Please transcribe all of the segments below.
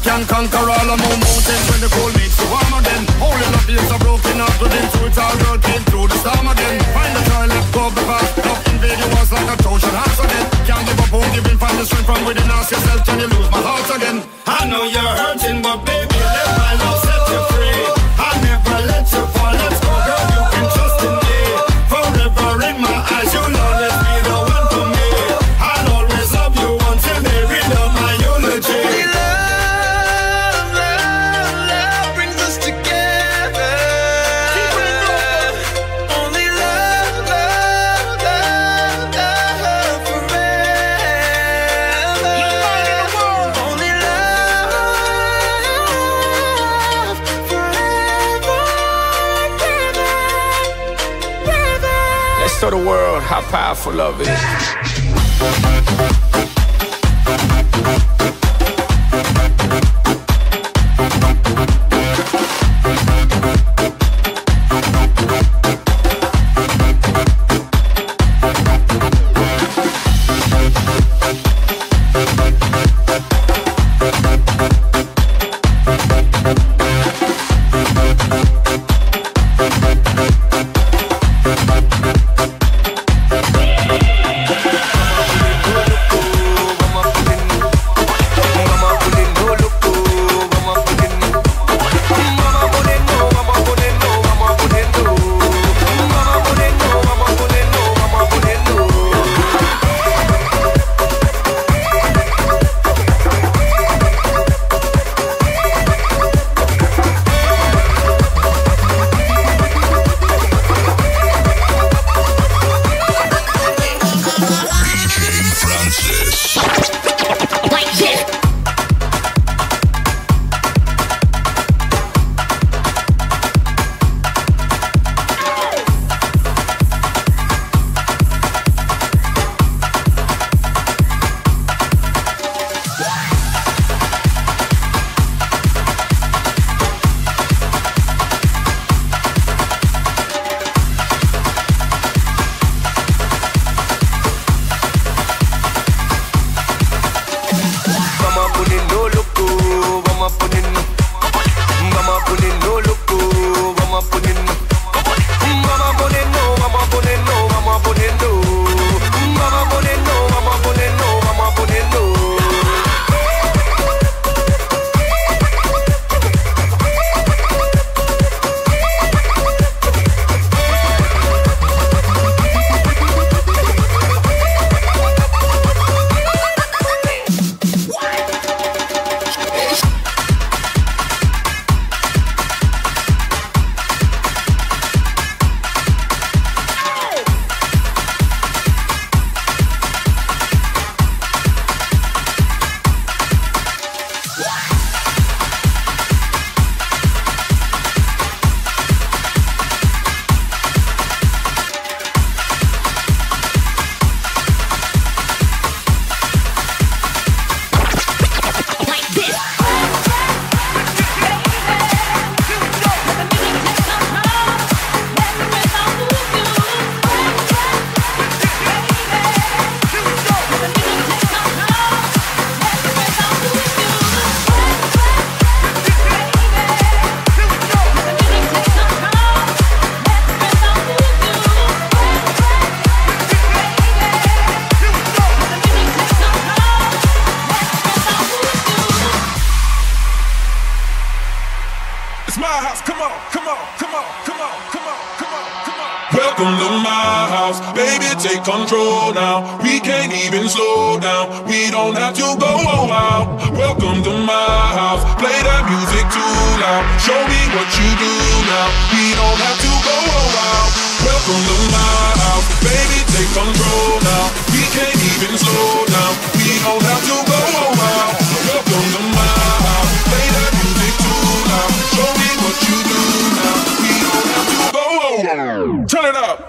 can conquer all of my mountains when the cold makes you warm again. All your love is so broken up within, so it's all working through the storm again. Find the joy, let go because love invade you was like a Trojan horse again. Can't give up, won't give in, find the strength from within. Ask yourself, can you lose my heart again? I know you're hurting, but baby, let my love set you free. I never let you fall, let's go girl, you can trust in me. Forever in my eyes, you'll always be the one for me. I'll always love you until they read out my eulogy. Show the world how powerful love is. Welcome to my house, baby, take control now. We can't even slow down, we don't have to go out. Welcome to my house, play that music too loud. Show me what you do now, we don't have to go out. Welcome to my house, baby, take control now. We can't even slow down, we don't have to go out. Welcome to my house, play that music too loud. Show me what you do now, we don't have to go out. Turn it up.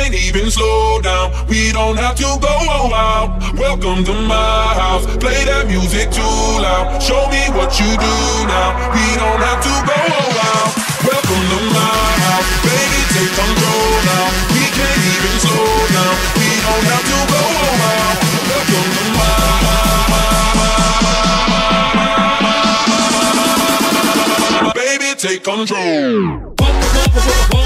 can't even slow down. We don't have to go out. Welcome to my house. Play that music too loud. Show me what you do now. We don't have to go out. Welcome to my house. Baby, take control now. We can't even slow down. We don't have to go out. Welcome to my house. Baby, take control.